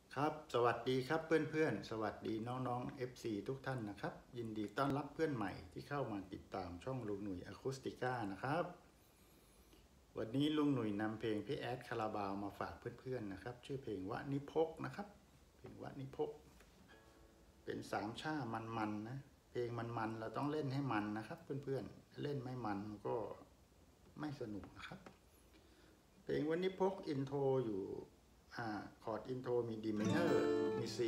ครับสวัสดีครับเพื่อนๆสวัสดีน้องๆ FC ทุกท่านนะครับยินดีต้อนรับเพื่อนใหม่ที่เข้ามาติดตามช่องลุงหนุ่ยอะคูสติก้านะครับวันนี้ลุงหนุ่ยนำเพลงพี่แอดคาราบาวมาฝากเพื่อนๆนะครับชื่อเพลงวะนิพกนะครับเพลงวะนิพกเป็นสามชามันๆนะเพลงมันๆเราต้องเล่นให้มันนะครับเพื่อนๆเล่นไม่มันก็ไม่สนุกนะครับเพลงวะนิพกอินโทรอยู่คอร์ดอินโทรมีดีเมเนอร์มี C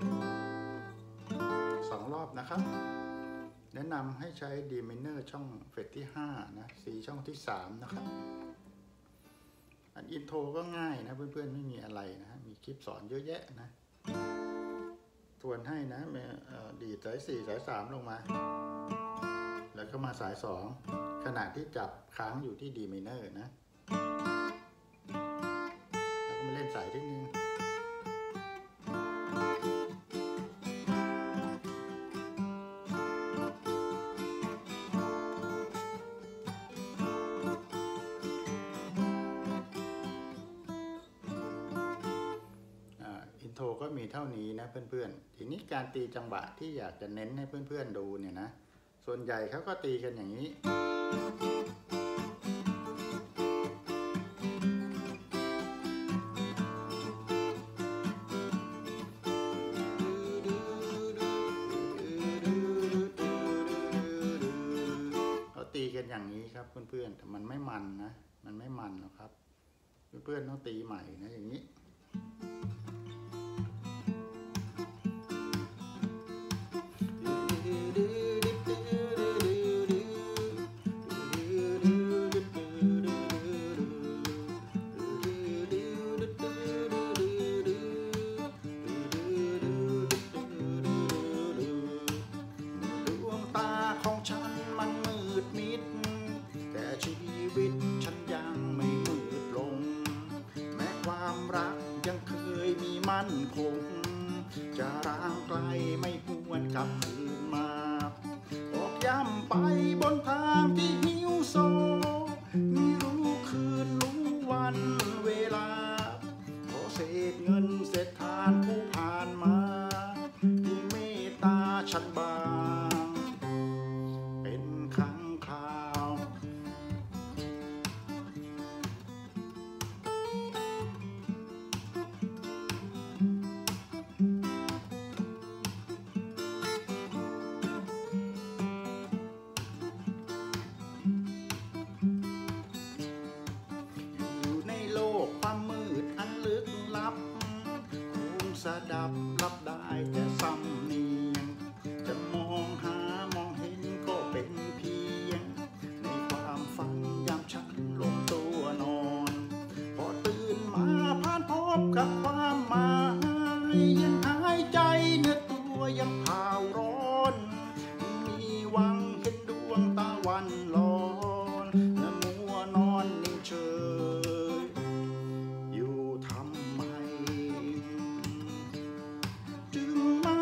2 รอบนะครับแนะนำให้ใช้ดีเมเนอร์ช่องเฟรตที่5นะ C ช่องที่3นะครับอันอินโทรก็ง่ายนะเพื่อนๆไม่มีอะไรนะมีคลิปสอนเยอะแยะนะทวนให้นะดีดสาย4สาย3ลงมาแล้วก็มาสาย2ขณะที่จับค้างอยู่ที่ดีเมเนอร์นะแล้วก็มาเล่นสายที่นึงอินโทรก็มีเท่านี้นะเพื่อนๆทีนี้การตีจังหวะที่อยากจะเน้นให้เพื่อนๆดูเนี่ยนะส่วนใหญ่เขาก็ตีกันอย่างนี้เขาตีกันอย่างนี้ครับเพื่อนๆแต่มันไม่มันนะมันไม่มันหรอกครับเพื่อนๆต้องตีใหม่นะอย่างนี้ของฉันมันมืดมิดแต่ชีวิตฉันยังไม่มืดลงแม้ความรักยังเคยมีมั่นคงจะร้างไกลไม่หวนกลับคืนมาออกย้ำไปบนทางที่หิวโซไม่รู้คืนรู้วันเวลาขอเศษเงินเศษทานผู้ผ่านมาที่เมตตาฉันบางเป็นครั้งคราวอยู่ในโลกความมืดอันลึกลับคงสะดับรับได้แต่ซ้ำเนียงจะมองเห็นก็เป็นเพียงในความฝันยามฉันล้มตัวนอนพอตื่นมาผ่านพบกับความหมายยังหายใจเนื้อตัวยังเผาร้อนมีหวังเห็นดวงตะวันลอยมัวนอนนิ่งเฉยอยู่ทำไมจึงมา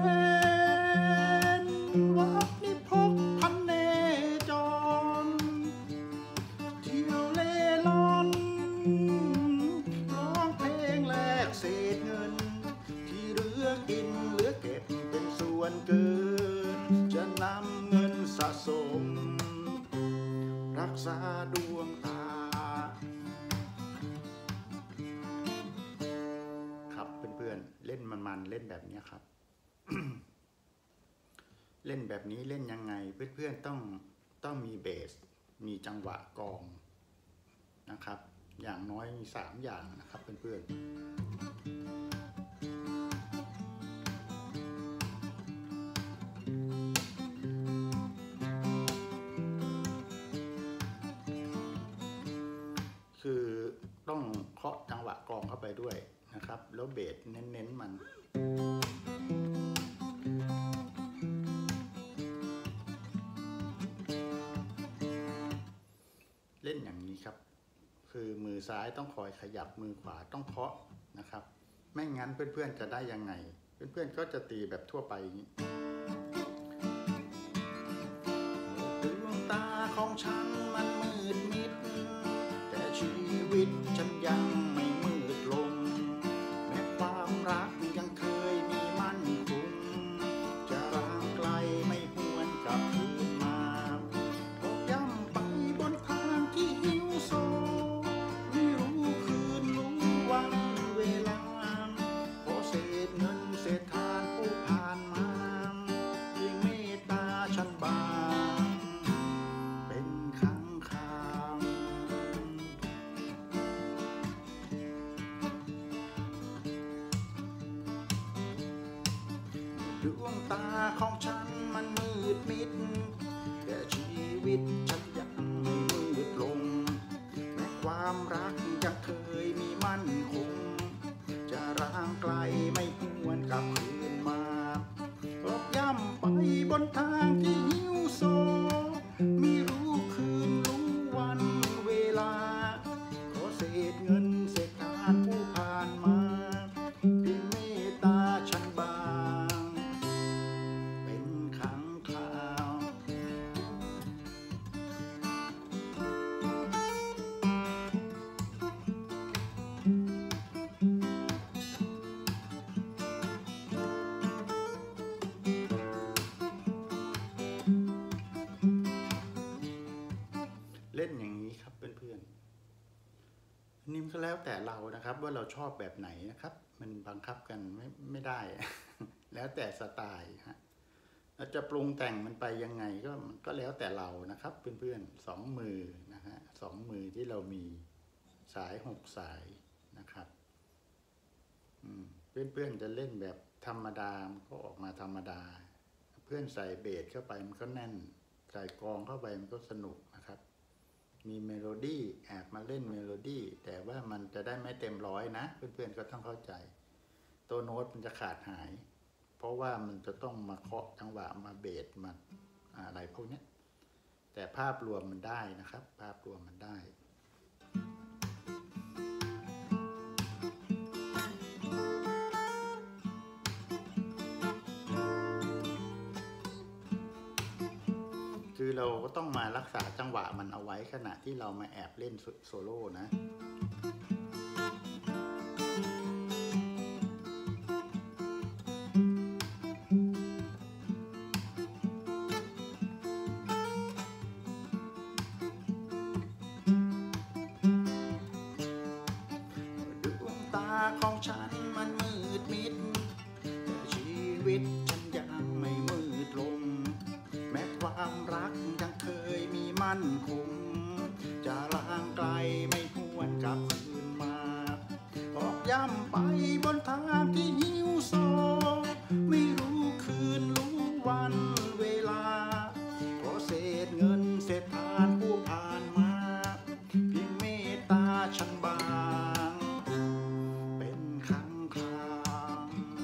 เป็นวัดนิพกพันเนจรเที่ยวเล่ร่อนร้องเพลงแลกเศษเงินที่เหลือกินเหลือเก็บเป็นส่วนเกินจะนำเงินสะสมรักษาดวงตาครับเพื่อนๆเล่นมันเล่นแบบนี้ครับ เล่นแบบนี้เล่นยังไงเพื่อนๆต้องมีเบสมีจังหวะกลองนะครับอย่างน้อยมี3อย่างนะครับเพื่อนๆคือต้องเคาะจังหวะกลองเข้าไปด้วยนะครับแล้วเบสเน้นมันเล่นอย่างนี้ครับคือมือซ้ายต้องคอยขยับมือขวาต้องเคาะนะครับไม่งั้นเพื่อนๆจะได้ยังไงเพื่อนๆก็จะตีแบบทั่วไปอย่างนี้ดวงตาของฉันมันมืดมิดแต่ชีวิตฉันยังไม่มืดลงแม้ความรักตาของฉันมันมืดมิดแต่ชีวิตฉันยังไม่มืดลงแม้ความรักยังเคยมีมั่นคงจะร่างไกลไม่หวนกลับคืนมาตอกย้ำไปบนทางที่หิวโซไม่รู้คืนรู้วันเวลาขอเศษเงินเศษทานผู้ผ่านมาเพียงเมตตาฉันบางเป็นครั้งคราวเล่นอย่างนี้ครับเพื่อนๆนี่ก็แล้วแต่เรานะครับว่าเราชอบแบบไหนนะครับมันบังคับกันไม่ได้ แล้วแต่สไตล์ฮะเราจะปรุงแต่งมันไปยังไงก็แล้วแต่เรานะครับเพื่อนๆ2 มือนะฮะ2 มือที่เรามีสาย6 สายนะครับเพื่อนๆจะเล่นแบบธรรมดามันก็ออกมาธรรมดาเพื่อนใส่เบสเข้าไปมันก็แน่นใส่กลองเข้าไปมันก็สนุกนะครับมีเมโลดี้แอบมาเล่นเมโลดี้แต่ว่ามันจะได้ไม่เต็มร้อยนะเพื่อนๆก็ต้องเข้าใจตัวโน้ตมันจะขาดหายเพราะว่ามันจะต้องมาเคาะจังหวะมาเบสมาอะไรพวกนี้แต่ภาพรวมมันได้นะครับภาพรวมมันได้คือเราก็ต้องมารักษาจังหวะมันเอาไว้ขณะที่เรามาแอบเล่นโซโล่นะดวงตาของฉันมันมืดมิดแต่ชีวิตฉันยังไม่มืดลงแม้ความรักยังเคยมีมั่นคงจะล่างไกลไม่หวนกลับคืนมาตอกย้ำไปบนทางที่หิวโซไม่รู้คืนรู้วันเวลาขอเศษเงินเศษทานผู้ผ่านมาเพียงเมตตาฉันบางเป็นครั้งคราว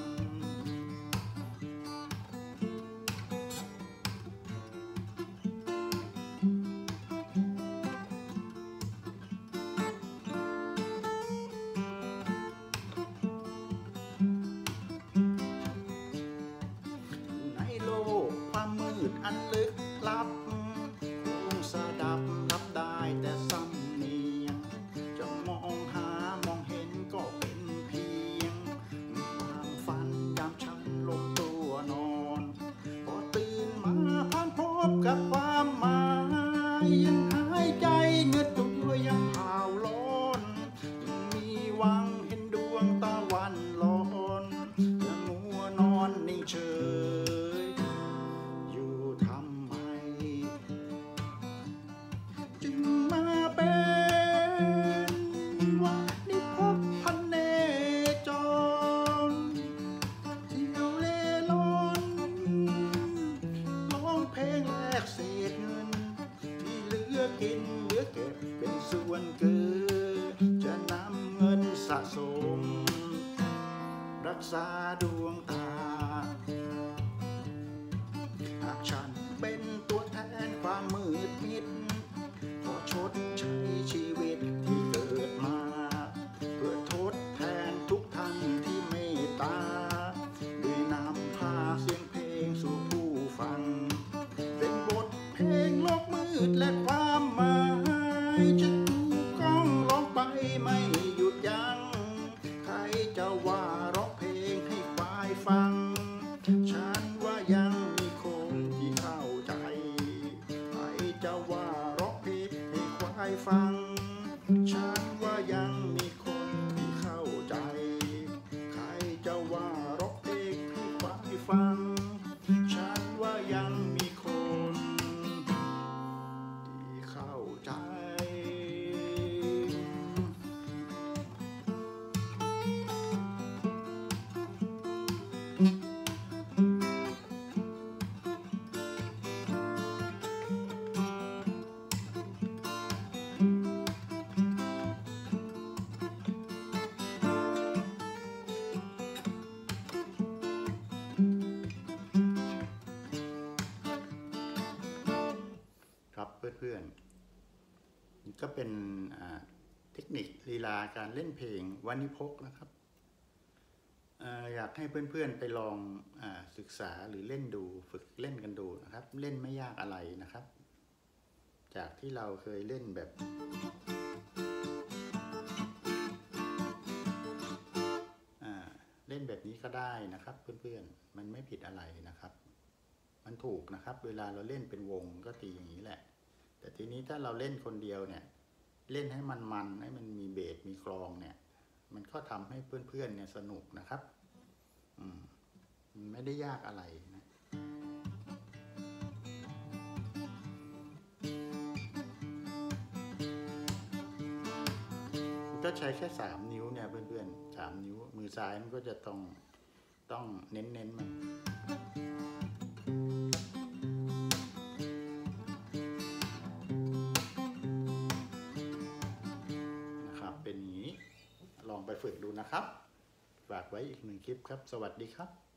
ในโลกความมืดอันลึกลับคงสดับรับได้แต่สำเนียงจะมองหามองเห็นก็เป็นเพียงความฝันยามฉันล้มตัวนอนพอตื่นมาพันพบกับความหมายยังหายใจเงือตัวยังเผาร้อนมีหวังเห็นดวงตะวันลอยจะงัวนอนนิ่งเฉยอยู่ทำไมจึงมาเป็นว่านิพพพันเนจรเที่ยวเล่ร่อนร้องเพลงแลกเศษเงินที่เหลือกินเหลือเก็บเป็นส่วนเกินจะนำเงินสะสมรักษาดวงตาหากฉันเป็นตัวแทนความมืดมิดขอชดใช้ชีวิตที่เกิดมาเพื่อทดแทนทุกท่านที่เมตตาด้วยนำพาเสียงเพลงสู่ผู้ฟังเป็นบทเพลงโลกมืดและความหมายจะถูกก้องร้องไปไม่หยุดยั้งใครจะว่าร้องเพลงให้ควายฟังฉันว่ายังมีคนที่เข้าใจใครจะว่าร้องเพลงให้ควายฟังฉันว่ายังมีคนที่เข้าใจใครจะว่าเพื่อนๆก็เป็นเทคนิคลีลาการเล่นเพลงวานิพกนะครับอยากให้เพื่อนๆไปลองศึกษาหรือเล่นดูฝึกเล่นกันดูนะครับเล่นไม่ยากอะไรนะครับจากที่เราเคยเล่นแบบเล่นแบบนี้ก็ได้นะครับเพื่อนๆมันไม่ผิดอะไรนะครับมันถูกนะครับเวลาเราเล่นเป็นวงก็ตีอย่างนี้แหละแต่ทีนี้ถ้าเราเล่นคนเดียวเนี่ยเล่นให้มันให้มันมีเบสมีกลองเนี่ยมันก็ทำให้เพื่อนๆเนี่ยสนุกนะครับมันไม่ได้ยากอะไรนะก็ใช้แค่3 นิ้วเนี่ยเพื่อนๆ3 นิ้วมือซ้ายมันก็จะต้องเน้นมันนะครับเป็นอย่างนี้ลองไปฝึกดูนะครับฝากไว้อีก1 คลิปครับสวัสดีครับ